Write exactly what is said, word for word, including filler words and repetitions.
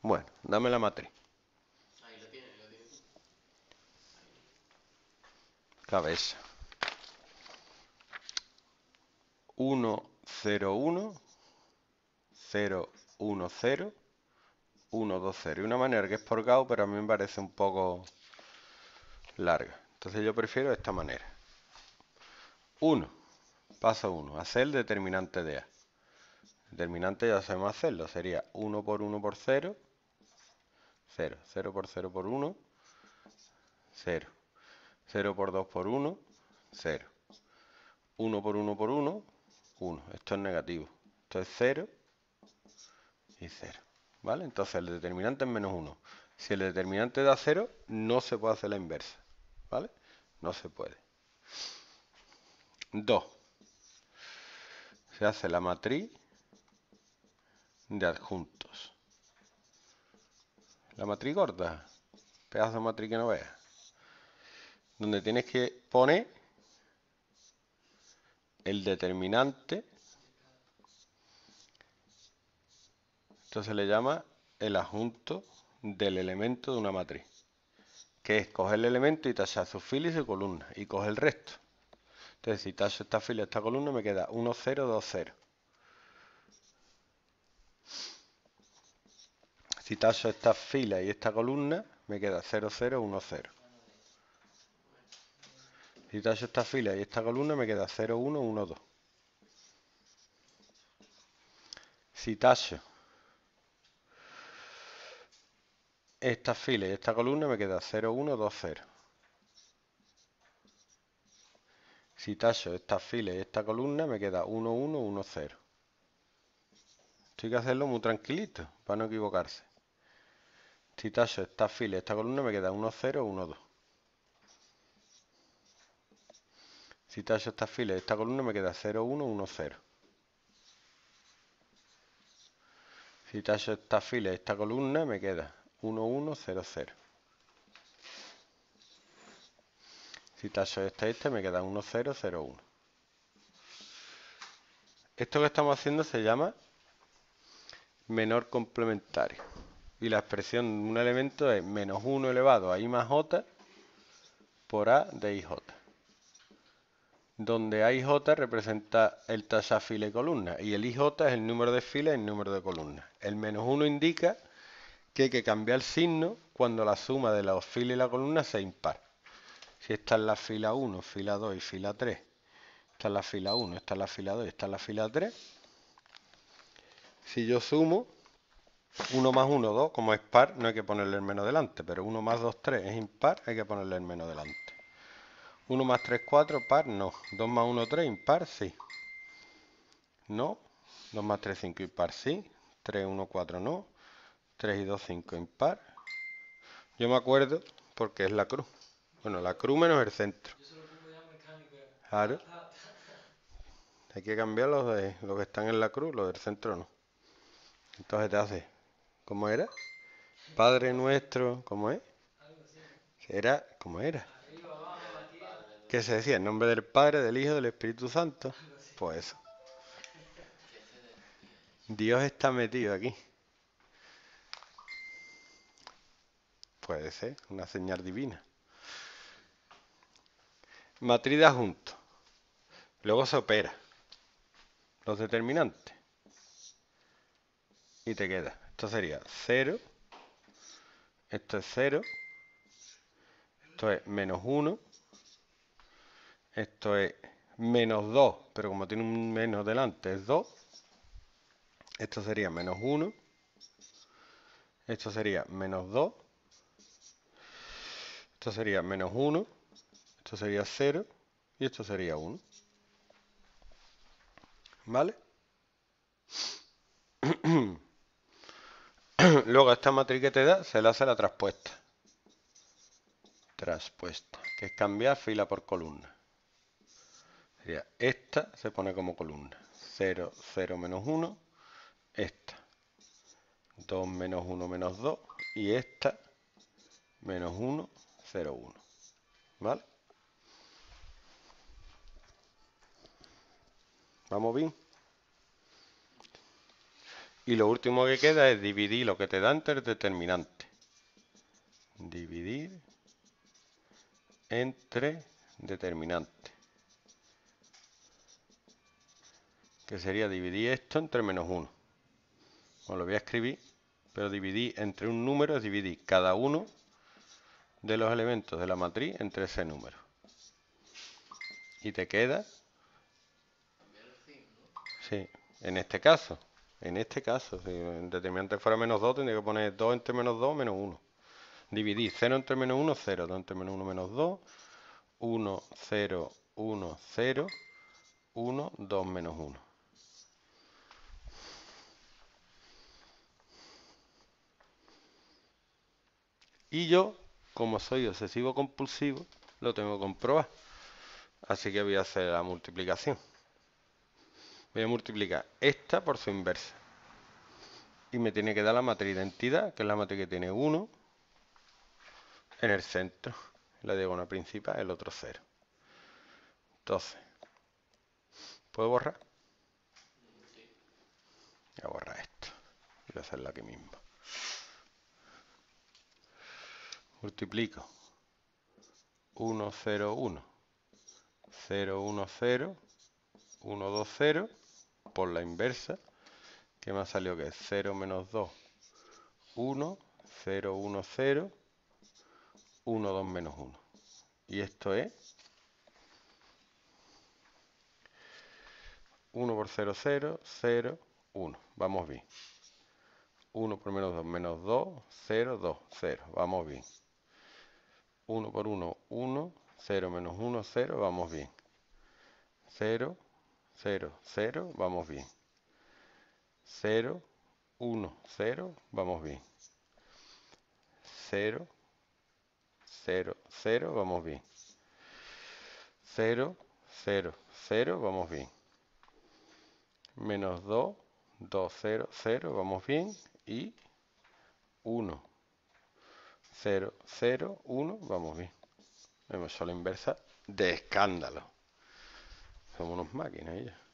Bueno, dame la matriz. Ahí lo tienes, lo tienes tú. Ahí. Cabeza. uno, cero, uno, cero, uno, cero, uno, dos, cero. Y una manera que es por Gauss, pero a mí me parece un poco larga. Entonces yo prefiero esta manera. uno. Paso uno. Hacer el determinante de A. Determinante ya sabemos hacerlo. Sería uno por uno por cero. cero. cero por cero por uno. cero. cero por dos por uno. cero. uno por uno por uno. uno. Esto es negativo. Esto es cero y cero. ¿Vale? Entonces el determinante es menos uno. Si el determinante da cero, no se puede hacer la inversa. ¿Vale? No se puede. dos. Se hace la matriz de adjuntos. La matriz gorda. Pedazo de matriz que no veas. Donde tienes que poner el determinante. Esto se le llama el adjunto del elemento de una matriz. Que es coger el elemento y tachar su fila y su columna. Y coger el resto. Entonces, si tacho esta fila y esta columna, me queda uno, cero, dos, cero. Si tacho esta fila y esta columna, me queda cero, cero, uno, cero. Si tacho esta fila y esta columna, me queda cero, uno, uno, dos. Si tacho esta fila y esta columna, me queda cero, uno, dos, cero. Si tacho esta fila y esta columna, me queda uno, uno, uno, cero. Esto hay que hacerlo muy tranquilito, para no equivocarse. Si tacho esta fila y esta columna, me queda uno, cero, uno, dos. Si tacho esta fila y esta columna, me queda cero, uno, uno, cero. Si tacho esta fila y esta columna, me queda uno, uno, cero, cero. Si tacho esta y esta, me queda uno, cero, cero, uno. Esto que estamos haciendo se llama menor complementario. Y la expresión de un elemento es menos uno elevado a i más j por a de ij. Donde a y j representa el tachar fila y columna. Y el ij es el número de filas y el número de columnas. El menos uno indica que hay que cambiar el signo cuando la suma de las filas y la columna sea impar. Si esta es la fila uno, fila dos y fila tres. Esta es la fila uno, esta es la fila dos y esta es la fila tres. Si yo sumo uno más uno, dos, como es par, no hay que ponerle el menos delante, pero uno más dos, tres es impar, hay que ponerle el menos delante. uno más tres, cuatro, par, no. dos más uno, tres, impar, sí. No. dos más tres, cinco, impar, sí. tres, uno, cuatro, no. tres y dos, cinco, impar. Yo me acuerdo porque es la cruz. Bueno, la cruz menos el centro. Yo se lo pongo ya mecánico. Claro. Ta, ta, ta. Hay que cambiar los, de, los que están en la cruz, los del centro no. Entonces te hace, ¿cómo era? Padre nuestro, ¿cómo es? Algo así, ¿no? Era, ¿cómo era? Arriba, abajo, la tierra. ¿Qué se decía? ¿En nombre del Padre, del Hijo, del Espíritu Santo? Algo así. Pues eso. ¿Qué C D tienes? Dios está metido aquí. Puede ser, una señal divina. Matriz de adjuntos. Luego se opera. Los determinantes. Y te queda. Esto sería cero. Esto es cero. Esto es menos uno. Esto es menos dos. Pero como tiene un menos delante es dos. Esto sería menos uno. Esto sería menos dos. Esto sería menos uno. Esto sería cero. Y esto sería uno. ¿Vale? Luego a esta matriz que te da se le hace la traspuesta. Traspuesta, que es cambiar fila por columna. Sería esta se pone como columna. cero, cero, menos uno. Esta. dos menos uno menos dos. Y esta menos uno, cero, uno. ¿Vale? ¿Vamos bien? Y lo último que queda es dividir lo que te da entre el determinante. Dividir entre determinante. Que sería dividir esto entre menos uno. Os lo voy a escribir, pero dividir entre un número es dividir cada uno de los elementos de la matriz entre ese número. Y te queda... Sí, en este caso. En este caso, si el determinante fuera menos dos, tendría que poner dos entre menos dos menos uno. Dividir cero entre menos uno, cero. dos entre menos uno, menos dos. uno, cero, uno, cero. uno, dos menos uno. Y yo, como soy obsesivo compulsivo, lo tengo que comprobar. Así que voy a hacer la multiplicación. Voy a multiplicar esta por su inversa. Y me tiene que dar la matriz de identidad, que es la matriz que tiene uno en el centro. La diagonal principal, el otro cero. Entonces, ¿puedo borrar? Voy a borrar esto. Voy a hacerla aquí mismo. Multiplico uno, cero, uno, cero, uno, cero, uno, dos, cero por la inversa, que me ha salido que es cero menos dos, uno, cero, uno, cero, uno, dos menos uno. Y esto es uno por cero, cero, cero, uno. Vamos bien. uno por menos dos, menos dos, cero, dos, cero. Vamos bien. uno por uno, uno, cero menos uno, cero. Vamos bien. cero, cero, cero. Vamos bien. cero, uno, cero. Vamos bien. cero, cero, cero. Vamos bien. cero, cero, cero. Vamos bien. Menos dos, dos, cero, cero. Vamos bien. Y uno, cero, cero, uno. Vamos bien. Hemos hecho la inversa de escándalo. Somos unos máquinas, ella.